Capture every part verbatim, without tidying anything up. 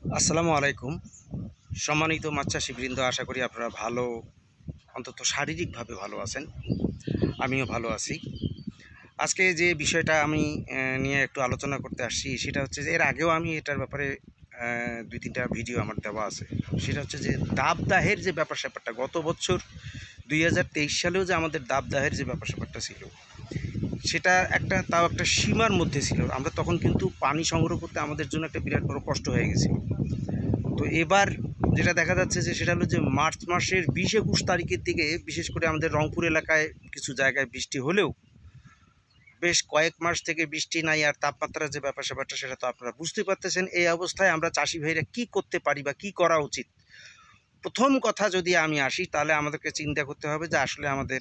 আসসালামু আলাইকুম। সম্মানিত মাছ চাষীবৃন্দ, আশা করি আপনারা ভালো, অন্তত শারীরিকভাবে ভালো আছেন। আমিও ভালো আছি। আজকে যে বিষয়টা আমি আহ, নিয়ে একটু আলোচনা করতে আসছি, সেটা হচ্ছে যে এর আগেও আমি এটার ব্যাপারে আহ, দুই তিনটা ভিডিও আমার দেওয়া আছে। সেটা হচ্ছে যে দাবদাহের যে ব্যাপার স্যাপারটা, গত বছর দুই হাজার তেইশ সালেও যে আমাদের দাবদাহের যে ব্যাপার স্যাপারটা ছিল, সেটা একটা তাও একটা সীমার মধ্যে ছিল। আমরা তখন কিন্তু পানি সংগ্রহ করতে আমাদের জন্য একটা বিরাট বড় কষ্ট হয়ে গেছিল। তো এবার যেটা দেখা যাচ্ছে যে সেটা হলো যে মার্চ মাসের বিশ একুশ তারিখের দিকে, বিশেষ করে আমাদের রংপুর এলাকায় কিছু জায়গায় বৃষ্টি হলেও বেশ কয়েক মাস থেকে বৃষ্টি নাই, আর তাপমাত্রার যে ব্যাপার স্যাপারটা সেটা তো আপনারা বুঝতে পারতেছেন। এই অবস্থায় আমরা চাষি ভাইরা কী করতে পারি বা কী করা উচিত? প্রথম কথা যদি আমি আসি, তাহলে আমাদেরকে চিন্তা করতে হবে যে আসলে আমাদের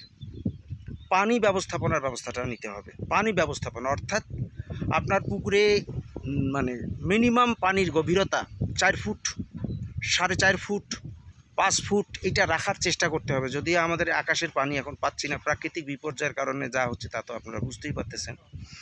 পানি ব্যবস্থাপনার ব্যবস্থাটা নিতে হবে। পানি ব্যবস্থাপনা অর্থাৎ আপনার পুকুরে উম, মানে মিনিমাম পানির গভীরতা চার ফুট, সাড়ে চার ফুট, পাঁচ ফুট এটা রাখার চেষ্টা করতে হবে। যদিও আমাদের আকাশের পানি এখন পাচ্ছি না, প্রাকৃতিক বিপর্যয়ের কারণে যা হচ্ছে তা তো আপনারা বুঝতেই পারতেছেন।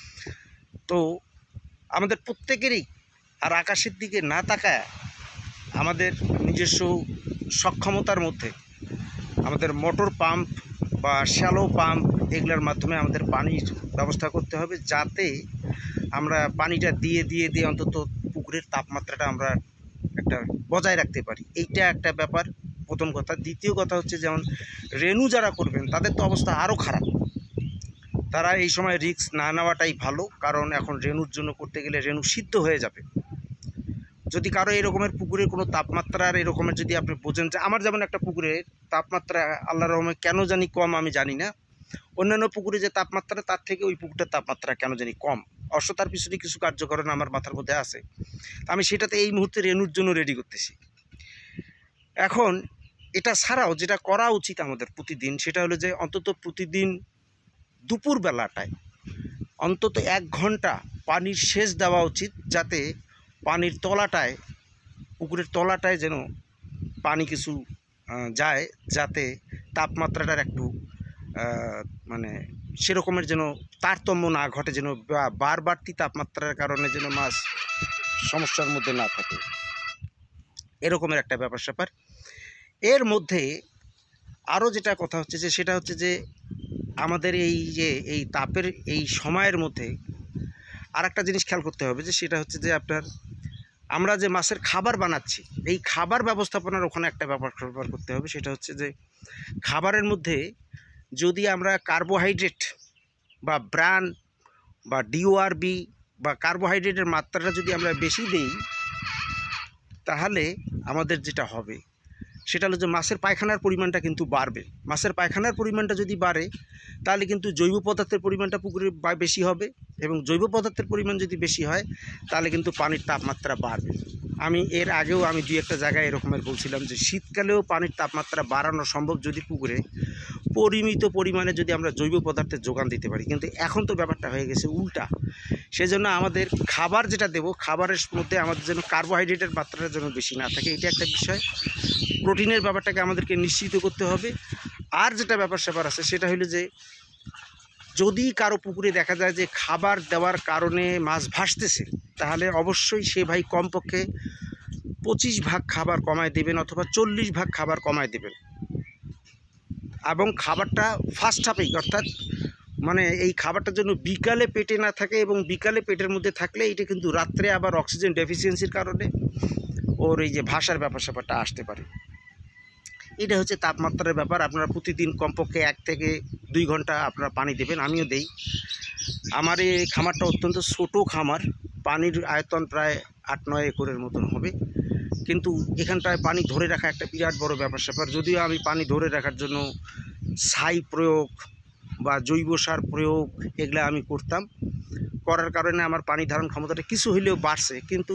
তো আমাদের প্রত্যেকেরই আর আকাশের দিকে না তাকায় আমাদের নিজস্ব সক্ষমতার মধ্যে আমাদের মোটর পাম্প বা শ্যালো পাম্প এগুলোর মাধ্যমে আমাদের পানির ব্যবস্থা করতে হবে, যাতে আমরা পানিটা দিয়ে দিয়ে দিয়ে অন্তত পুকুরের তাপমাত্রাটা আমরা একটা বজায় রাখতে পারি। এইটা একটা ব্যাপার, প্রথম কথা। দ্বিতীয় কথা হচ্ছে, যেমন রেনু যারা করবেন তাদের তো অবস্থা আরও খারাপ। তারা এই সময় রিস্ক না নেওয়াটাই ভালো, কারণ এখন রেনুর জন্য করতে গেলে রেনু সিদ্ধ হয়ে যাবে। যদি কারো এরকমের পুকুরের কোনো তাপমাত্রার এরকমের যদি আপনি বোঝেন যে আমার যেমন একটা পুকুরের তাপমাত্রা আল্লাহর রহমতে কেন জানি কম, আমি জানি না, অন্যান্য পুকুরে যে তাপমাত্রা তার থেকে ওই পুকুরটার তাপমাত্রা কেন জানি কম। অবশ্য তার পিছনে কিছু কার্যকরণ আমার মাথার মধ্যে আছে, আমি সেটাতে এই মুহূর্তে রেনুর জন্য রেডি করতেছি। এখন এটা ছাড়াও যেটা করা উচিত আমাদের প্রতিদিন, সেটা হলো যে অন্তত প্রতিদিন দুপুর বেলাটায় অন্তত এক ঘন্টা পানির সেচ দেওয়া উচিত, যাতে পানির তলাটায়, পুকুরের তলাটায় যেন পানি কিছু যায়, যাতে তাপমাত্রাটার একটু মানে সেরকমের যেন তারতম্য না ঘটে, যেন বার বাড়তি তাপমাত্রার কারণে যেন মাছ সমস্যার মধ্যে না থাকে, এরকমের একটা ব্যাপার স্যাপার। এর মধ্যে আরও যেটা কথা হচ্ছে যে সেটা হচ্ছে যে আমাদের এই যে এই তাপের এই সময়ের মধ্যে আর একটা জিনিস খেয়াল করতে হবে, যে সেটা হচ্ছে যে আপনার আমরা যে মাছের খাবার বানাচ্ছি, এই খাবার ব্যবস্থাপনার ওখানে একটা ব্যাপার ব্যবহার করতে হবে। সেটা হচ্ছে যে খাবারের মধ্যে যদি আমরা কার্বোহাইড্রেট বা ব্রান বা ডিওআরবি বা কার্বোহাইড্রেটের মাত্রাটা যদি আমরা বেশি দিই, তাহলে আমাদের যেটা হবে সেটা হলো যে মাছের পায়খানার পরিমাণটা কিন্তু বাড়বে। মাছের পায়খানার পরিমাণটা যদি বাড়ে, তাহলে কিন্তু জৈব পদার্থের পরিমাণটা পুকুরে বেশি হবে, এবং জৈব পদার্থের পরিমাণ যদি বেশি হয়, তাহলে কিন্তু পানির তাপমাত্রা বাড়বে। আমি এর আগেও আমি দুই একটা জায়গায় এরকমের বলছিলাম যে শীতকালেও পানির তাপমাত্রা বাড়ানো সম্ভব যদি পুকুরে পরিমিত পরিমাণে যদি আমরা জৈব পদার্থের যোগান দিতে পারি। কিন্তু এখন তো ব্যাপারটা হয়ে গেছে উল্টা। সেজন্য আমাদের খাবার যেটা দেব, খাবারের মধ্যে আমাদের যেন কার্বোহাইড্রেটের মাত্রাটা যেন বেশি না থাকে, এটা একটা বিষয়। প্রোটিনের ব্যাপারটাকে আমাদেরকে নিশ্চিত করতে হবে। আর যেটা ব্যাপার স্যাপার আছে সেটা হলো যে যদি কারো পুকুরে দেখা যায় যে খাবার দেওয়ার কারণে মাছ ভাসতেছে, তাহলে অবশ্যই সে ভাই কমপক্ষে পঁচিশ ভাগ খাবার কমায় দেবেন, অথবা চল্লিশ ভাগ খাবার কমায় দেবেন, এবং খাবারটা ফার্স্ট হাফেই, অর্থাৎ মানে এই খাবারটা যেন বিকালে পেটে না থাকে, এবং বিকালে পেটের মধ্যে থাকলে এটা কিন্তু রাত্রে আবার অক্সিজেন ডেফিসিয়েন্সির কারণে ওর এই যে ভাষার ব্যাপার স্যাপারটা আসতে পারে। এটা হচ্ছে তাপমাত্রার ব্যাপার। আপনারা প্রতিদিন কমপক্ষে এক থেকে দুই ঘন্টা আপনারা পানি দেবেন, আমিও দেই। আমার এই খামারটা অত্যন্ত ছোটো খামার, পানির আয়তন প্রায় আট নয় একরের মতন হবে, কিন্তু এখানটায় পানি ধরে রাখা একটা বিরাট বড় ব্যাপার স্যাপার। যদিও আমি পানি ধরে রাখার জন্য ছাই প্রয়োগ বা জৈব সার প্রয়োগ এগুলা আমি করতাম, করার কারণে আমার পানি ধারণ ক্ষমতাটা কিছু হইলেও বাড়ছে, কিন্তু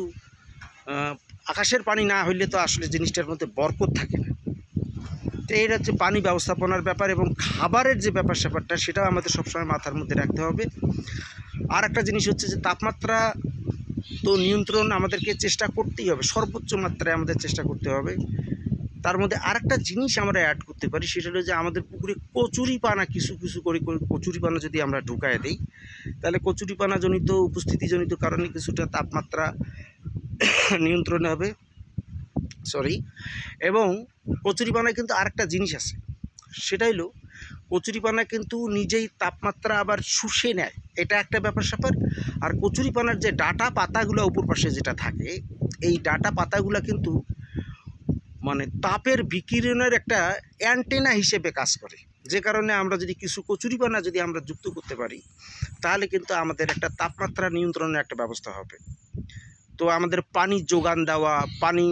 আকাশের পানি না হইলে তো আসলে জিনিসটার মধ্যে বরকত থাকে না। তো এইটা হচ্ছে পানি ব্যবস্থাপনার ব্যাপার, এবং খাবারের যে ব্যাপার স্যাপারটা সেটাও আমাদের সবসময় মাথার মধ্যে রাখতে হবে। আর একটা জিনিস হচ্ছে যে তাপমাত্রা তো নিয়ন্ত্রণ আমাদেরকে চেষ্টা করতেই হবে, সর্বোচ্চ মাত্রায় আমাদের চেষ্টা করতে হবে। তার মধ্যে আরেকটা জিনিস আমরা অ্যাড করতে পারি, সেটা হলো যে আমাদের পুকুরে কচুরিপানা কিছু কিছু করে কচুরিপানা যদি আমরা ঢুকায় দিই, তাহলে কচুরিপানাজনিত উপস্থিতিজনিত কারণে কিছুটা তাপমাত্রা নিয়ন্ত্রণে হবে। সরি। এবং কচুরিপানায় কিন্তু আরেকটা জিনিস আছে, সেটা হলো কচুরিপানা কিন্তু নিজেই তাপমাত্রা আবার শুষে নেয়, এটা একটা ব্যাপার স্যাপার। আর কচুরিপানার যে ডাটা পাতাগুলো উপর পাশে যেটা থাকে, এই ডাটা পাতাগুলো কিন্তু মানে তাপের বিকিরণের একটা অ্যান্টেনা হিসেবে কাজ করে, যে কারণে আমরা যদি কিছু কচুরিপানা যদি আমরা যুক্ত করতে পারি, তাহলে কিন্তু আমাদের একটা তাপমাত্রা নিয়ন্ত্রণের একটা ব্যবস্থা হবে। তো আমাদের পানি যোগান দেওয়া, পানি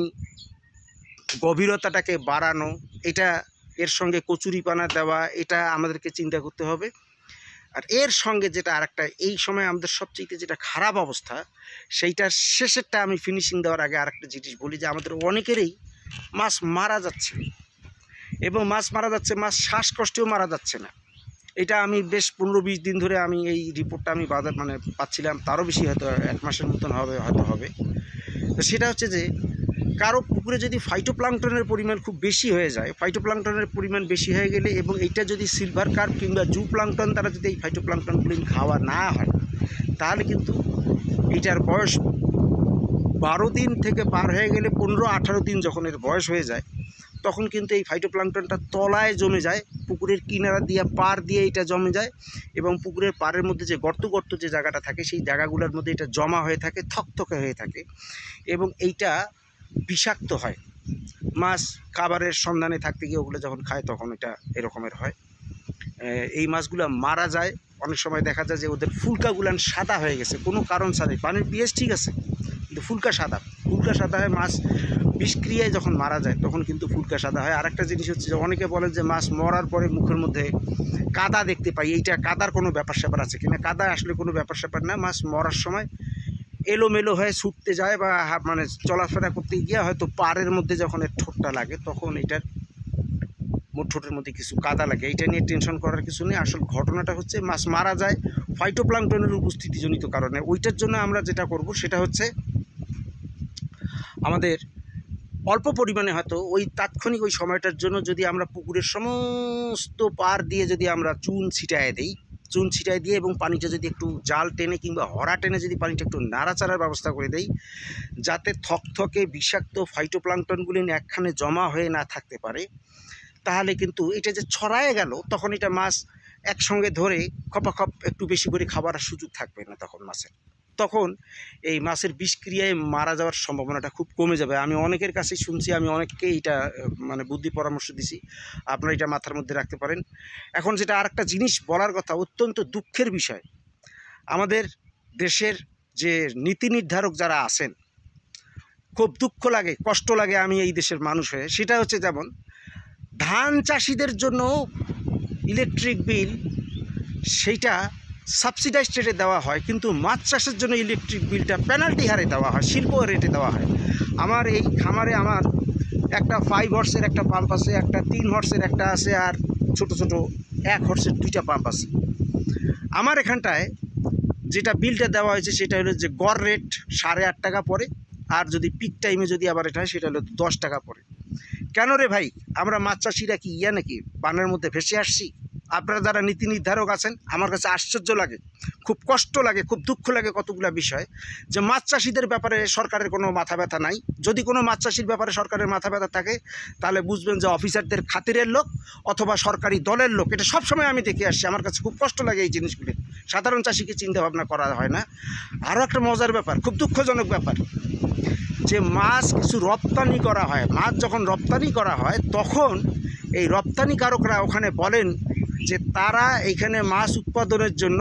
গভীরতাটাকে বাড়ানো, এটা এর সঙ্গে কচুরিপানা দেওয়া, এটা আমাদেরকে চিন্তা করতে হবে। আর এর সঙ্গে যেটা আরেকটা, এই সময় আমাদের সবচেয়ে যেটা খারাপ অবস্থা, সেইটার শেষেরটা আমি ফিনিশিং দেওয়ার আগে আরেকটা জিনিস বলি, যে আমাদের অনেকেরই মাছ মারা যাচ্ছে, এবং মাছ মারা যাচ্ছে, মাছ শ্বাসকষ্টেও মারা যাচ্ছে না। এটা আমি বেশ পনেরো বিশ দিন ধরে আমি এই রিপোর্টটা আমি বাজার মানে পাচ্ছিলাম, তারও বেশি হয়তো এক মাসের মতন হবে হয়তো হবে। তো সেটা হচ্ছে যে কারো পুকুরে যদি ফাইটোপ্লাঙ্কটনের পরিমাণ খুব বেশি হয়ে যায়, ফাইটোপ্লাঙ্কটনের পরিমাণ বেশি হয়ে গেলে, এবং এইটা যদি সিলভার কার্প কিংবা জু প্লাঙ্কটন দ্বারা যদি এই ফাইটোপ্লাঙ্কটনগুলি খাওয়া না হয়, তাহলে কিন্তু এইটার বয়স বারো দিন থেকে পার হয়ে গেলে পনেরো আঠারো দিন যখন এর বয়স হয়ে যায়, তখন কিন্তু এই ফাইটোপ্লাঙ্কটনটা তলায় জমে যায়, পুকুরের কিনারা দিয়ে পার দিয়ে এটা জমে যায়, এবং পুকুরের পাড়ের মধ্যে যে গর্ত গর্ত যে জায়গাটা থাকে, সেই জায়গাগুলোর মধ্যে এটা জমা হয়ে থাকে, থকথকে হয়ে থাকে, এবং এইটা বিষাক্ত হয়। মাছ খাবারের সন্ধানে থাকতে গিয়ে ওগুলো যখন খায় তখন এটা এরকমের হয়। এই মাছগুলো মারা যায়। অনেক সময় দেখা যায় যে ওদের ফুলকাগুলান সাদা হয়ে গেছে কোনো কারণ ছাড়াই, পানির পিএইচ ঠিক আছে কিন্তু ফুলকা সাদা, ফুলকা সাদা হয় মাছ বিষক্রিয়ায় যখন মারা যায়, তখন কিন্তু ফুলকা সাদা হয়। আর একটা জিনিস হচ্ছে যে অনেকে বলেন যে মাছ মরার পরে মুখের মধ্যে কাদা দেখতে পাই, এইটা কাদার কোনো ব্যাপার স্যাপার আছে কিনা। কাদা আসলে কোনো ব্যাপার স্যাপার না, মাছ মরার সময় এলোমেলো হয়ে ছুটতে যায় বা মানে চলাফেরা করতে গিয়ে হয়তো পাড়ের মধ্যে যখন এর ঠোঁটটা লাগে, তখন এটার ঠোঁটের মধ্যে কিছু কাদা লাগে। এইটা নিয়ে টেনশন করার কিছু নেই। আসল ঘটনাটা হচ্ছে মাছ মারা যায় ফাইটোপ্লাঙ্কটনের উপস্থিতিজনিত কারণে। ওইটার জন্য আমরা যেটা করব সেটা হচ্ছে আমাদের অল্প পরিমাণে হয়তো ওই তাৎক্ষণিক ওই সময়টার জন্য যদি আমরা পুকুরের সমস্ত পার দিয়ে যদি আমরা চুন ছিটায় দিই, চুন ছিটাই দিয়ে এবং পানিটা যদি একটু জাল টেনে কিংবা হরা টেনে যদি পানিটা একটু নাড়াচাড়ার ব্যবস্থা করে দেই, যাতে থকথকে বিষাক্ত ফাইটোপ্লাঙ্কটনগুলি একখানে জমা হয়ে না থাকতে পারে, তাহলে কিন্তু এটা যে ছড়ায় গেল, তখন এটা মাছ একসঙ্গে ধরে খপাখপ একটু বেশি করে খাবার সুযোগ থাকবে না তখন মাছের। তখন এই মাছের বিষক্রিয়ায় মারা যাওয়ার সম্ভাবনাটা খুব কমে যাবে। আমি অনেকের কাছেই শুনছি, আমি অনেককে এটা মানে বুদ্ধি পরামর্শ দিছি, আপনারা এটা মাথার মধ্যে রাখতে পারেন। এখন যেটা আরেকটা জিনিস বলার কথা, অত্যন্ত দুঃখের বিষয়, আমাদের দেশের যে নীতি নির্ধারক যারা আছেন, খুব দুঃখ লাগে, কষ্ট লাগে আমি এই দেশের মানুষ হয়ে। সেটা হচ্ছে যেমন ধান চাষিদের জন্য ইলেকট্রিক বিল সেইটা সাবসিডাইজড রেটে দেওয়া হয়, কিন্তু মাছ চাষের জন্য ইলেকট্রিক বিলটা পেনাল্টি হারে দেওয়া হয়, শিল্প রেটে দেওয়া হয়। আমার এই খামারে আমার একটা ফাইভ হর্সের একটা পাম্প আছে, একটা তিন হর্সের একটা আছে, আর ছোট ছোট এক হর্সের দুইটা পাম্প আছে। আমার এখানটায় যেটা বিলটা দেওয়া হয়েছে সেটা হলো যে গড় রেট সাড়ে আট টাকা পড়ে, আর যদি পিক টাইমে যদি আবার এটা হয় সেটা হলো দশ টাকা পড়ে। কেন রে ভাই, আমরা মাছ চাষিরা কি ইয়া নাকি বানের মধ্যে ভেসে আসছি? আপনারা যারা নীতি নির্ধারক আছেন, আমার কাছে আশ্চর্য লাগে, খুব কষ্ট লাগে, খুব দুঃখ লাগে কতগুলো বিষয়, যে মাছ চাষিদের ব্যাপারে সরকারের কোনো মাথা ব্যথা নাই। যদি কোনো মাছ চাষির ব্যাপারে সরকারের মাথা ব্যথা থাকে, তাহলে বুঝবেন যে অফিসারদের খাতিরের লোক অথবা সরকারি দলের লোক। এটা সবসময় আমি দেখে আসছি, আমার কাছে খুব কষ্ট লাগে এই জিনিসগুলি। সাধারণ চাষিকে চিন্তা ভাবনা করা হয় না। আরও একটা মজার ব্যাপার, খুব দুঃখজনক ব্যাপার, যে মাছ কিছু রপ্তানি করা হয়, মাছ যখন রপ্তানি করা হয় তখন এই রপ্তানিকারকরা ওখানে বলেন যে তারা এইখানে মাছ উৎপাদনের জন্য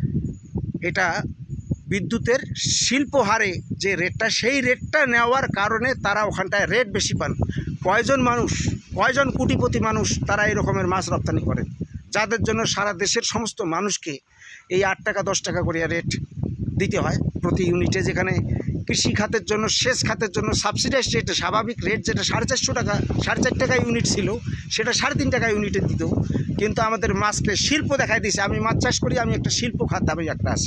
এটা বিদ্যুতের শিল্প হারে যে রেটটা, সেই রেটটা নেওয়ার কারণে তারা ওখানটায় রেট বেশি পান। কয়জন মানুষ, কয়জন কোটিপতি মানুষ তারা এই রকমের মাছ রপ্তানি করেন, যাদের জন্য সারা দেশের সমস্ত মানুষকে এই আট টাকা দশ টাকা করে রেট দিতে হয় প্রতি ইউনিটে। যেখানে কৃষি খাতের জন্য, সেচ খাতের জন্য সাবসিডাইজ রেটে স্বাভাবিক রেট যেটা সাড়ে চারশো টাকা সাড়ে চার টাকা ইউনিট ছিল, সেটা সাড়ে তিন টাকা ইউনিটে দিত। কিন্তু আমাদের মাছকে শিল্প দেখাই দিয়েছে। আমি মাছ চাষ করি, আমি একটা শিল্প খাত আমি একটা আছি।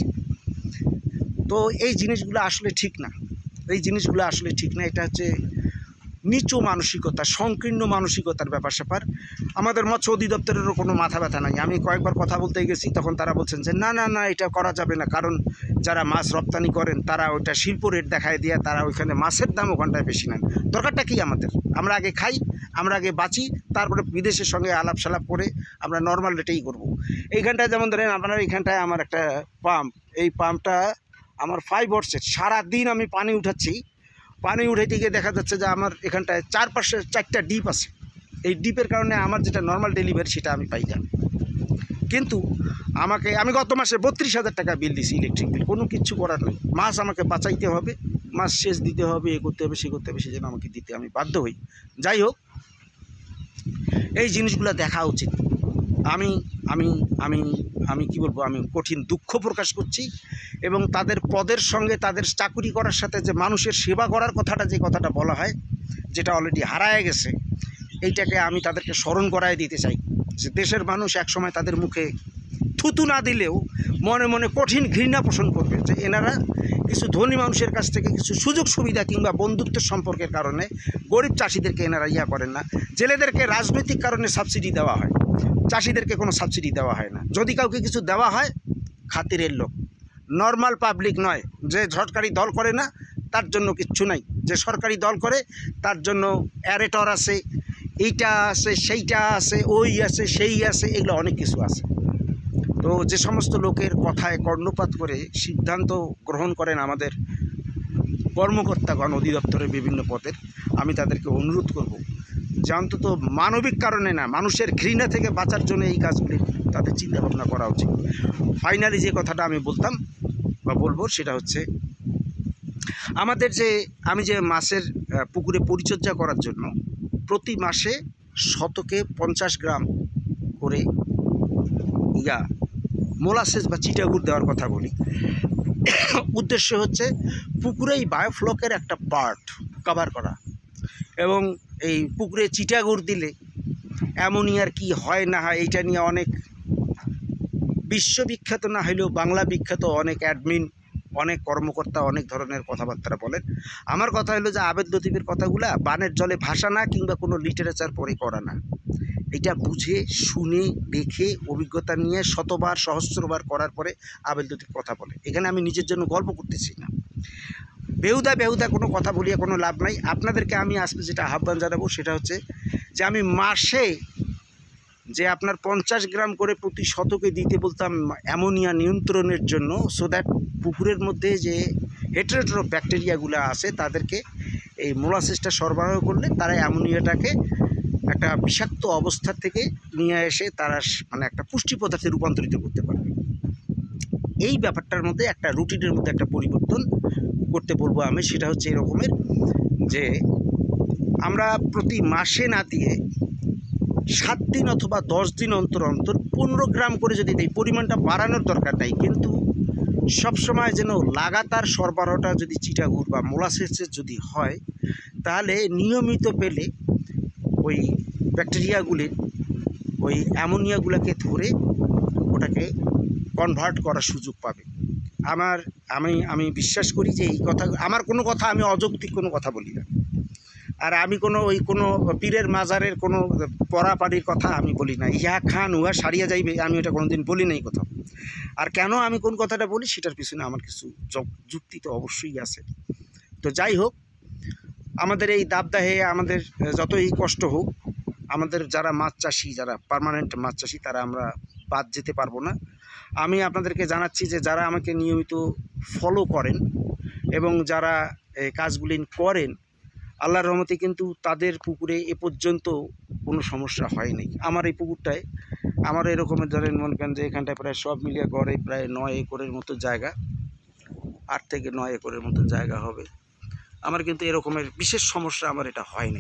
তো এই জিনিসগুলো আসলে ঠিক না, এই জিনিসগুলো আসলে ঠিক না। এটা হচ্ছে নিচু মানসিকতা, সংকীর্ণ মানসিকতার ব্যাপার স্যাপার। আমাদের মৎস্য অধিদপ্তরেরও কোনো মাথা ব্যথা নাই। আমি কয়েকবার কথা বলতে গেছি, তখন তারা বলছেন যে না না না এটা করা যাবে না, কারণ যারা মাছ রপ্তানি করেন তারা ওইটা শিল্প রেট দেখায় দিয়ে তারা ওইখানে মাছের দাম ওখানটায় বেশি নেন। দরকারটা কি আমাদের? আমরা আগে খাই, আমরা আগে বাঁচি, তারপরে বিদেশের সঙ্গে আলাপ সালাপ করে আমরা নর্মাল রেটেই করব। এইখানটায় যেমন ধরেন আপনার এইখানটায় আমার একটা পাম্প, এই পাম্পটা আমার ফাইভ ওয়াটসের, সারাদিন আমি পানি উঠাচ্ছি, পানি উঠাইতে গিয়ে দেখা যাচ্ছে যে আমার এখানটায় চার পাশে চারটা ডিপ আছে। এই ডিপের কারণে আমার যেটা নর্মাল ডেলিভারি সেটা আমি পাই না। কিন্তু আমাকে আমি গত মাসে বত্রিশ হাজার টাকা বিল দিছি, ইলেকট্রিক বিল। কোনো কিছু করার নেই, মাছ আমাকে বাঁচাইতে হবে, মাছ সেচ দিতে হবে, এ করতে হবে, সে করতে হবে, সেজন্য আমাকে দিতে আমি বাধ্য হই। যাই হোক, এই জিনিসগুলো দেখা উচিত। আমি আমি আমি আমি কি বলবো, আমি কঠিন দুঃখ প্রকাশ করছি। এবং তাদের পদের সঙ্গে তাদের চাকুরি করার সাথে যে মানুষের সেবা করার কথাটা, যে কথাটা বলা হয়, যেটা অলরেডি হারায় গেছে, এইটাকে আমি তাদেরকে স্মরণ করায় দিতে চাই যে দেশের মানুষ একসময় তাদের মুখে থুতু না দিলেও মনে মনে কঠিন ঘৃণা পোষণ করবে যে এনারা কিছু ধনী মানুষের কাছ থেকে কিছু সুযোগ সুবিধা কিংবা বন্ধুত্বের সম্পর্কের কারণে গরিব চাষিদেরকে এনারা ইয়া করেন না। জেলেদেরকে রাজনৈতিক কারণে সাবসিডি দেওয়া হয়, চাষিদেরকে কোনো সাবসিডি দেওয়া হয় না। যদি কাউকে কিছু দেওয়া হয়, খাতিরের লোক, নর্মাল পাবলিক নয়। যে সরকারি দল করে না তার জন্য কিচ্ছু নাই, যে সরকারি দল করে তার জন্য অ্যারেটর আছে, এইটা আছে, সেইটা আছে, ওই আছে, সেই আছে, এগুলো অনেক কিছু আছে। তো যে সমস্ত লোকের কথায় কর্ণপাত করে সিদ্ধান্ত গ্রহণ করেন আমাদের কর্মকর্তাগণ অধিদপ্তরের বিভিন্ন পদের, আমি তাদেরকে অনুরোধ করব যে অন্তত মানবিক কারণে না, মানুষের ঘৃণা থেকে বাঁচার জন্য এই কাজগুলি তাদের চিন্তাভাবনা করা উচিত। ফাইনালি যে কথাটা আমি বলতাম বা বলবো সেটা হচ্ছে, আমাদের যে আমি যে মাছের পুকুরে পরিচর্যা করার জন্য প্রতি মাসে শতকে পঞ্চাশ গ্রাম করে ইয়া মোলাসেস বা চিটাগুড় দেওয়ার কথা বলি। উদ্দেশ্য হচ্ছে পুকুরে এই বায়োফ্লকের একটা পার্ট কভার করা, এবং এই পুকুরে চিটাগুড় দিলে অ্যামোনিয়ার কি হয় না হয় এইটা নিয়ে অনেক বিশ্ববিখ্যাত না হলেও বাংলা বিখ্যাত অনেক অ্যাডমিন, অনেক কর্মকর্তা অনেক ধরনের কথাবার্তা বলেন। আমার কথা হলো যে আবেদ লতিফের কথাগুলা বানের জলে ভাসা না, কিংবা কোনো লিটারেচার পড়ে করা না। এটা বুঝে শুনে দেখে অভিজ্ঞতা নিয়ে শতবার সহস্রবার করার পরে আবেদ লতিফ কথা বলে। এখানে আমি নিজের জন্য গল্প করতেছি না, বেহুদা বেহুদা কোনো কথা বলিয়ে কোনো লাভ নাই। আপনাদেরকে আমি আজকে যেটা আহ্বান জানাবো সেটা হচ্ছে যে আমি মাসে যে আপনার পঞ্চাশ গ্রাম করে প্রতি শতকে দিতে বলতাম অ্যামোনিয়া নিয়ন্ত্রণের জন্য, সো দ্যাট পুকুরের মধ্যে যে হেটেরোটেরো ব্যাকটেরিয়াগুলো আছে তাদেরকে এই মোলাসেসটা সরবরাহ করলে তারা অ্যামোনিয়াটাকে একটা বিষাক্ত অবস্থা থেকে নিয়ে এসে তারা মানে একটা পুষ্টি পদার্থে রূপান্তরিত করতে পারবে। এই ব্যাপারটার মধ্যে একটা রুটিনের মধ্যে একটা পরিবর্তন করতে বলবো আমি। সেটা হচ্ছে এরকমের যে আমরা প্রতি মাসে না দিয়ে সাত দিন অথবা দশ দিন অন্তর অন্তর পনেরো গ্রাম করে যদি দেয়, পরিমাণটা বাড়ানোর দরকার নাই, কিন্তু সবসময় যেন লাগাতার সরবরাহটা যদি চিটাগুড় বা মোলাসেসের যদি হয়, তাহলে নিয়মিত পেলে ওই ব্যাকটেরিয়াগুলির ওই অ্যামোনিয়াগুলোকে ধরে ওটাকে কনভার্ট করার সুযোগ পাবে। আমার আমি আমি বিশ্বাস করি যে এই কথা, আমার কোনো কথা আমি অযৌক্তিক কোনো কথা বলি না, আর আমি কোনো ওই কোনো পীরের মাজারের কোনো পরাপাড়ির কথা আমি বলি না। ইহা খান উহা সারিয়া যাইবে, আমি ওটা কোনো দিন বলি নাই কোথাও। আর কেন আমি কোন কথাটা বলি সেটার পিছনে আমার কিছু যুক্তি তো অবশ্যই আছে। তো যাই হোক, আমাদের এই দাবদাহে আমাদের যতই কষ্ট হোক, আমাদের যারা মাছ চাষি, যারা পার্মানেন্ট মাছ চাষি, তারা আমরা বাদ যেতে পারবো না। আমি আপনাদেরকে জানাচ্ছি যে যারা আমাকে নিয়মিত ফলো করেন এবং যারা এই কাজগুলি করেন, আল্লাহর রহমতে কিন্তু তাদের পুকুরে এ পর্যন্ত কোনো সমস্যা হয়নি। আমার এই পুকুরটায় আমার এরকমের ধরেন মনে করেন যে এখানটায় প্রায় সব মিলিয়ে গড়ে প্রায় নয় একরের মতো জায়গা, আট থেকে নয় একরের মতো জায়গা হবে। আমার কিন্তু এরকমের বিশেষ সমস্যা আমার এটা হয়নি।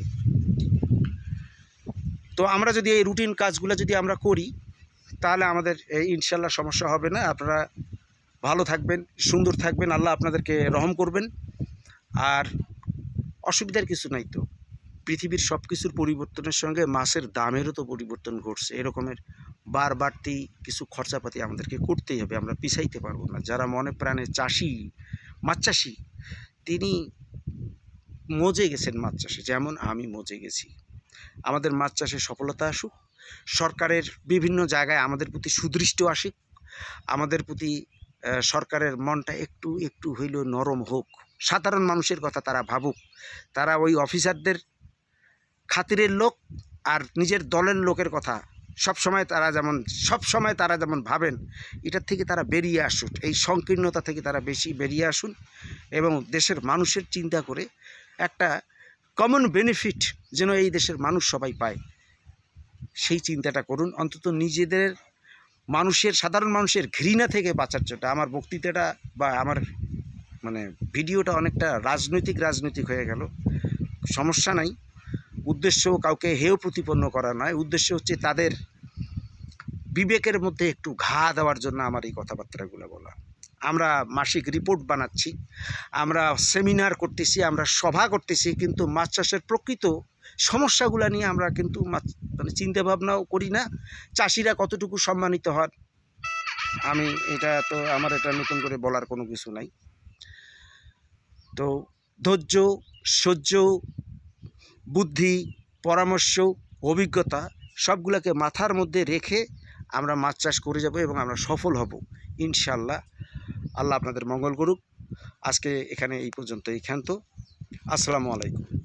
তো আমরা যদি এই রুটিন কাজগুলো যদি আমরা করি, তাহলে আমাদের ইনশাল্লাহ সমস্যা হবে না। আপনারা ভালো থাকবেন, সুন্দর থাকবেন, আল্লাহ আপনাদেরকে রহম করবেন। আর অসুবিধার কিছু নাই। তো পৃথিবীর সব কিছুর পরিবর্তনের সঙ্গে মাছের দামেরও তো পরিবর্তন ঘটছে। এরকমের বার বাড়তি কিছু খরচাপাতি আমাদেরকে করতেই হবে, আমরা পিছাইতে পারবো না। যারা মনে প্রাণে চাষি, মাছ চাষি, তিনি মজে গেছেন মাছ চাষে, যেমন আমি মজে গেছি। আমাদের মাছ চাষে সফলতা আসুক, সরকারের বিভিন্ন জায়গায় আমাদের প্রতি সুদৃষ্ট আসুক, আমাদের প্রতি সরকারের মনটা একটু একটু হইলেও নরম হোক, সাধারণ মানুষের কথা তারা ভাবুক। তারা ওই অফিসারদের খাতিরের লোক আর নিজের দলের লোকের কথা সব সময় তারা যেমন সব সময় তারা যেমন ভাবেন, এটার থেকে তারা বেরিয়ে আসুন, এই সংকীর্ণতা থেকে তারা বেশি বেরিয়ে আসুন এবং দেশের মানুষের চিন্তা করে একটা কমন বেনিফিট যেন এই দেশের মানুষ সবাই পায়, সেই চিন্তাটা করুন। অন্তত নিজেদের মানুষের, সাধারণ মানুষের ঘৃণা থেকে বাঁচার জন্য। আমার বক্তৃতাটা বা আমার মানে ভিডিওটা অনেকটা রাজনৈতিক রাজনৈতিক হয়ে গেল, সমস্যা নাই। উদ্দেশ্য কাউকে হেয় প্রতিপন্ন করা নয়, উদ্দেশ্য হচ্ছে তাদের বিবেকের মধ্যে একটু ঘা দেওয়ার জন্য আমার এই কথাবার্তাগুলো বলা। আমরা মাসিক রিপোর্ট বানাচ্ছি, আমরা সেমিনার করতেছি, আমরা সভা করতেছি, কিন্তু মাছ চাষের প্রকৃত সমস্যাগুলো নিয়ে আমরা কিন্তু মানে চিন্তাভাবনাও করি না। চাষিরা কতটুকু সম্মানিত হন আমি এটা তো আমার এটা নতুন করে বলার কোনো কিছু নাই। তো ধৈর্য, সহ্য, বুদ্ধি, পরামর্শ, অভিজ্ঞতা সবগুলোকে মাথার মধ্যে রেখে আমরা মাছ চাষ করে যাব এবং আমরা সফল হব ইনশাল্লাহ। আল্লাহ আপনাদের মঙ্গল করুক। আজকে এখানে এই পর্যন্ত, এইখান তো। আসসালামু আলাইকুম।